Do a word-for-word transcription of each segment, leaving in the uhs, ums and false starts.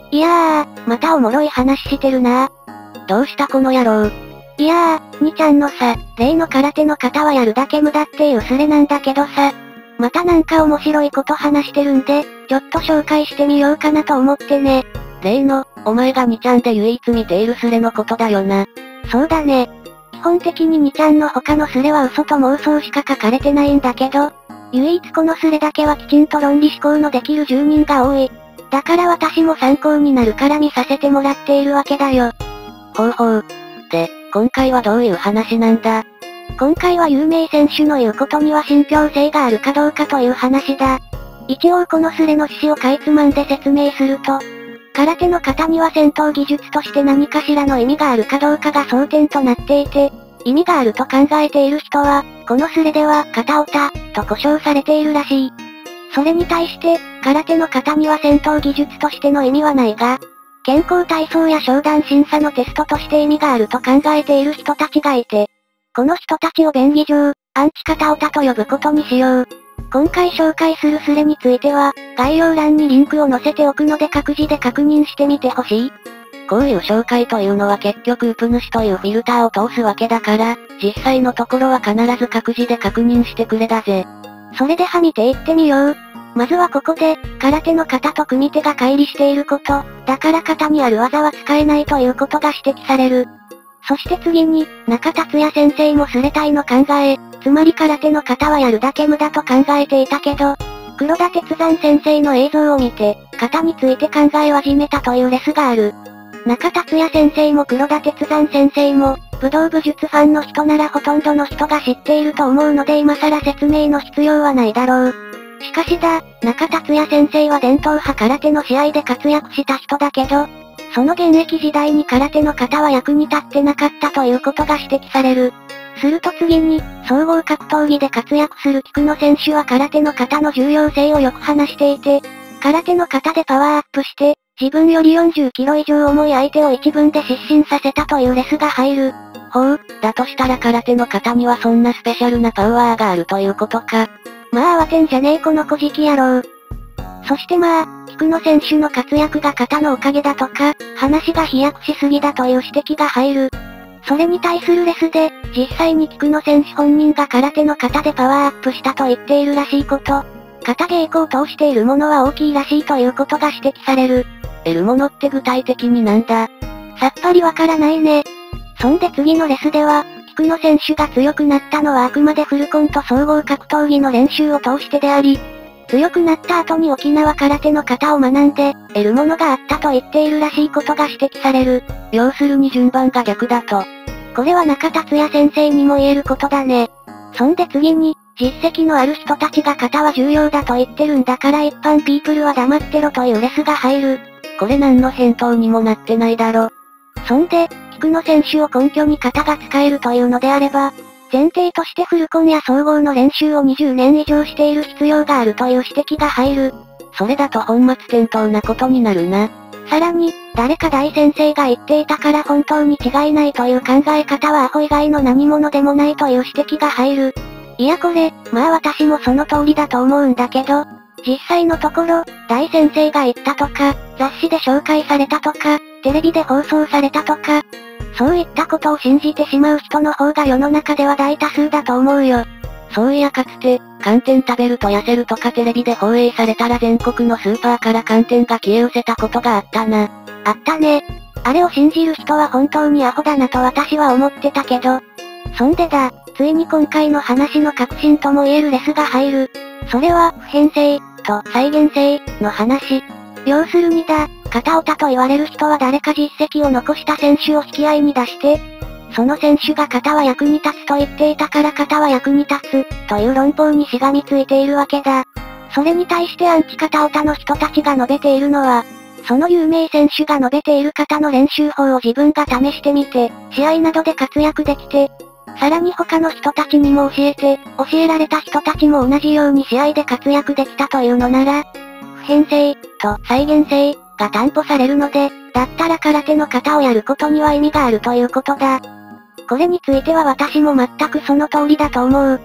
いやー、またおもろい話してるな。 どうしたこの野郎。 いやー、にちゃんのさ、例の空手の型はやるだけ無駄っていうスレなんだけどさ、またなんか面白いこと話してるんで、ちょっと紹介してみようかなと思ってね。 例の、お前がにちゃんで唯一見ているスレのことだよな。 そうだね。基本的ににちゃんの他のスレは嘘と妄想しか書かれてないんだけど、唯一このスレだけはきちんと論理思考のできる住人が多い。だから私も参考になるから見させてもらっているわけだよ。 ほうほう。で、今回はどういう話なんだ？ 今回は有名選手の言うことには信憑性があるかどうかという話だ。一応このスレの趣旨をかいつまんで説明すると、空手の型には戦闘技術として何かしらの意味があるかどうかが争点となっていて、意味があると考えている人は、このスレでは、型オタ、と呼称されているらしい。それに対して、空手の型には戦闘技術としての意味はないが、健康体操や商談審査のテストとして意味があると考えている人たちがいて、この人たちを便宜上、アンチ型オタと呼ぶことにしよう。今回紹介するスレについては、概要欄にリンクを載せておくので各自で確認してみてほしい。 こういう紹介というのは結局ウプ主というフィルターを通すわけだから、実際のところは必ず各自で確認してくれだぜ。 それでは見ていってみよう。まずはここで、空手の型と組手が乖離していること、だから型にある技は使えないということが指摘される。そして次に、中達也先生もスレ体の考え、つまり空手の型はやるだけ無駄と考えていたけど、黒田哲山先生の映像を見て、型について考え始めたというレスがある。中達也先生も黒田哲山先生も、武道武術ファンの人ならほとんどの人が知っていると思うので今更説明の必要はないだろう。しかしだ、中達也先生は伝統派空手の試合で活躍した人だけど、その現役時代に空手の型は役に立ってなかったということが指摘される。すると次に、総合格闘技で活躍する菊野選手は空手の型の重要性をよく話していて、空手の型でパワーアップして、自分よりよんじゅっキロ以上重い相手を一分で失神させたというレスが入る。 ほう、だとしたら空手の型にはそんなスペシャルなパワーがあるということか。 まあ慌てんじゃねえこの小じき野郎。そしてまあ、菊野選手の活躍が型のおかげだとか、話が飛躍しすぎだという指摘が入る。それに対するレスで、実際に菊野選手本人が空手の型でパワーアップしたと言っているらしいこと。型稽古を通しているものは大きいらしいということが指摘される。 得るものって具体的になんだ？ さっぱりわからないね。そんで次のレスでは、菊野選手が強くなったのはあくまでフルコンと総合格闘技の練習を通してであり、強くなった後に沖縄空手の型を学んで、得るものがあったと言っているらしいことが指摘される。 要するに順番が逆だと。 これは中達也先生にも言えることだね。そんで次に、実績のある人たちが型は重要だと言ってるんだから一般ピープルは黙ってろというレスが入る。 これ何の返答にもなってないだろ。 そんで、菊野選手を根拠に型が使えるというのであれば、前提としてフルコンや総合の練習をにじゅうねん以上している必要があるという指摘が入る。 それだと本末転倒なことになるな。 さらに、誰か大先生が言っていたから本当に違いないという考え方はアホ以外の何者でもないという指摘が入る。いやこれ、まあ私もその通りだと思うんだけど、実際のところ、大先生が言ったとか、雑誌で紹介されたとか、テレビで放送されたとか、そういったことを信じてしまう人の方が世の中では大多数だと思うよ。 そういやかつて、寒天食べると痩せるとかテレビで放映されたら全国のスーパーから寒天が消え失せたことがあったな。 あったね。あれを信じる人は本当にアホだなと私は思ってたけど。そんでだ、ついに今回の話の核心とも言えるレスが入る。それは、普遍性、と再現性、の話。要するにだ、型オタと言われる人は誰か実績を残した選手を引き合いに出して、その選手が型は役に立つと言っていたから型は役に立つ、という論法にしがみついているわけだ。それに対してアンチ型オタの人たちが述べているのは、その有名選手が述べている型の練習法を自分が試してみて、試合などで活躍できて、さらに他の人たちにも教えて、教えられた人たちも同じように試合で活躍できたというのなら、普遍性、と再現性、が担保されるので、だったら空手の型をやることには意味があるということだ。これについては私も全くその通りだと思う。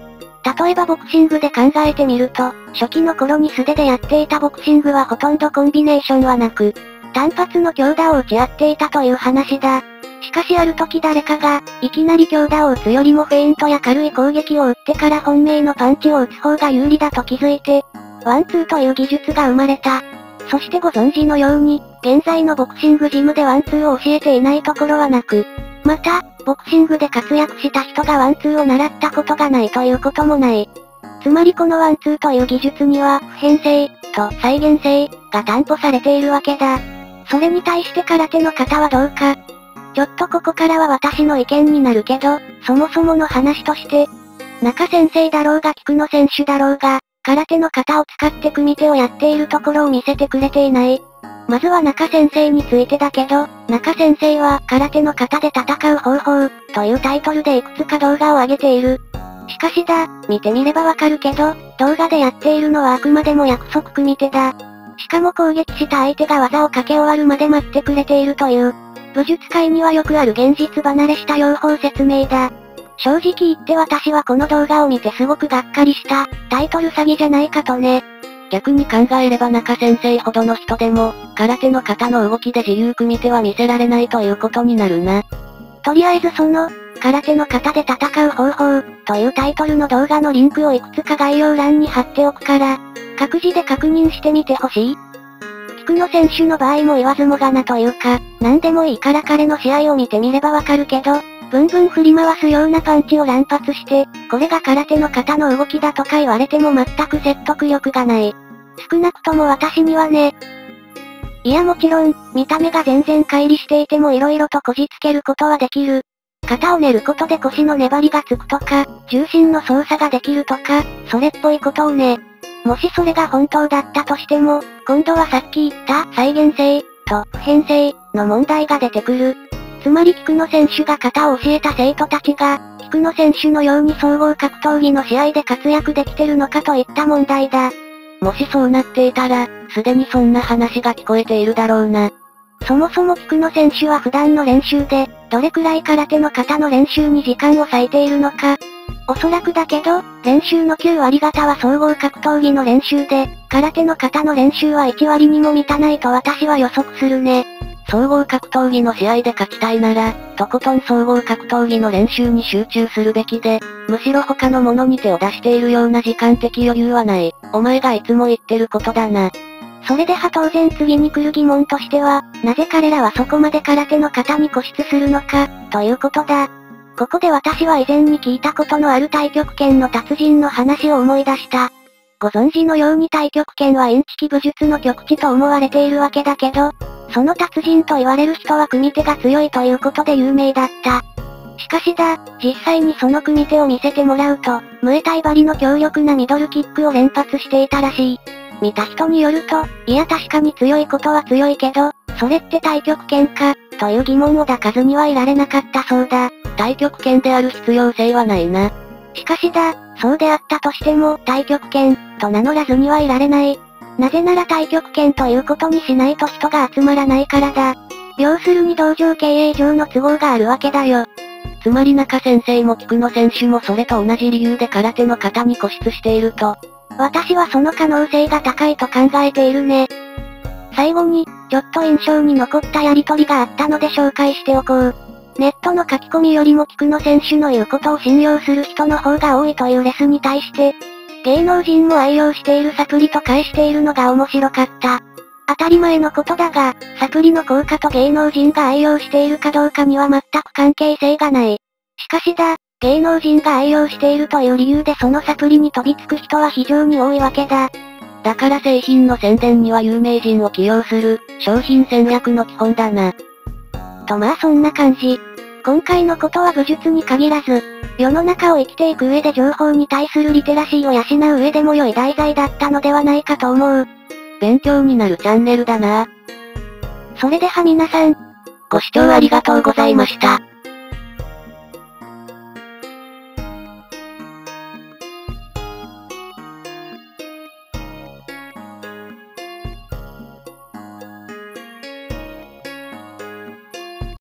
例えばボクシングで考えてみると、初期の頃に素手でやっていたボクシングはほとんどコンビネーションはなく、単発の強打を打ち合っていたという話だ。しかしある時誰かが、いきなり強打を打つよりもフェイントや軽い攻撃を打ってから本命のパンチを打つ方が有利だと気づいて、ワンツーという技術が生まれた。そしてご存知のように、現在のボクシングジムでワンツーを教えていないところはなく、また、ボクシングで活躍した人がワンツーを習ったことがないということもない。つまりこのワンツーという技術には、普遍性、と再現性、が担保されているわけだ。それに対して空手の方はどうか。ちょっとここからは私の意見になるけど、そもそもの話として、中先生だろうが菊野選手だろうが、空手の型を使って組手をやっているところを見せてくれていない。まずは中先生についてだけど、中先生は空手の型で戦う方法、というタイトルでいくつか動画を上げている。しかしだ、見てみればわかるけど、動画でやっているのはあくまでも約束組手だ。しかも攻撃した相手が技をかけ終わるまで待ってくれているという、武術界にはよくある現実離れした用法説明だ。正直言って私はこの動画を見てすごくがっかりした、タイトル詐欺じゃないかとね。 逆に考えれば中先生ほどの人でも、空手の型の動きで自由組手は見せられないということになるな。 とりあえずその、空手の型で戦う方法、というタイトルの動画のリンクをいくつか概要欄に貼っておくから、各自で確認してみてほしい。菊野選手の場合も言わずもがなというか、何でもいいから彼の試合を見てみればわかるけど、ブンブン振り回すようなパンチを乱発して、これが空手の型の動きだとか言われても全く説得力がない。少なくとも私にはね。いやもちろん、見た目が全然乖離していても色々とこじつけることはできる。肩を練ることで腰の粘りがつくとか、重心の操作ができるとか、それっぽいことをね。もしそれが本当だったとしても、今度はさっき言った再現性、と普遍性、の問題が出てくる。つまり菊野選手が型を教えた生徒たちが、菊野選手のように総合格闘技の試合で活躍できてるのかといった問題だ。 もしそうなっていたら、すでにそんな話が聞こえているだろうな。 そもそも菊野選手は普段の練習で、どれくらい空手の型の練習に時間を割いているのか。おそらくだけど、練習のきゅうわり方は総合格闘技の練習で、空手の型の練習はいちわりにも満たないと私は予測するね。 総合格闘技の試合で勝ちたいなら、とことん総合格闘技の練習に集中するべきで、むしろ他のものに手を出しているような時間的余裕はない。お前がいつも言ってることだな。 それでは当然次に来る疑問としては、なぜ彼らはそこまで空手の型に固執するのか、ということだ。ここで私は以前に聞いたことのある太極拳の達人の話を思い出した。ご存知のように太極拳はインチキ武術の極致と思われているわけだけど、その達人と言われる人は組手が強いということで有名だった。しかしだ、実際にその組手を見せてもらうと、ムエタイ張りの強力なミドルキックを連発していたらしい。見た人によると、いや確かに強いことは強いけど、それって太極拳か、という疑問を抱かずにはいられなかったそうだ。 太極拳である必要性はないな。 しかしだ、そうであったとしても、太極拳、と名乗らずにはいられない。なぜなら太極拳ということにしないと人が集まらないからだ。要するに道場経営上の都合があるわけだよ。 つまり中先生も菊野選手もそれと同じ理由で空手の型に固執していると。 私はその可能性が高いと考えているね。最後に、ちょっと印象に残ったやりとりがあったので紹介しておこう。ネットの書き込みよりも菊野選手の言うことを信用する人の方が多いというレスに対して、芸能人も愛用しているサプリと返しているのが面白かった。当たり前のことだが、サプリの効果と芸能人が愛用しているかどうかには全く関係性がない。しかしだ、芸能人が愛用しているという理由でそのサプリに飛びつく人は非常に多いわけだ。 だから製品の宣伝には有名人を起用する、商品戦略の基本だな。 とまあそんな感じ。今回のことは武術に限らず、世の中を生きていく上で情報に対するリテラシーを養う上でも良い題材だったのではないかと思う。 勉強になるチャンネルだな。 それでは皆さん、 ご視聴ありがとうございました。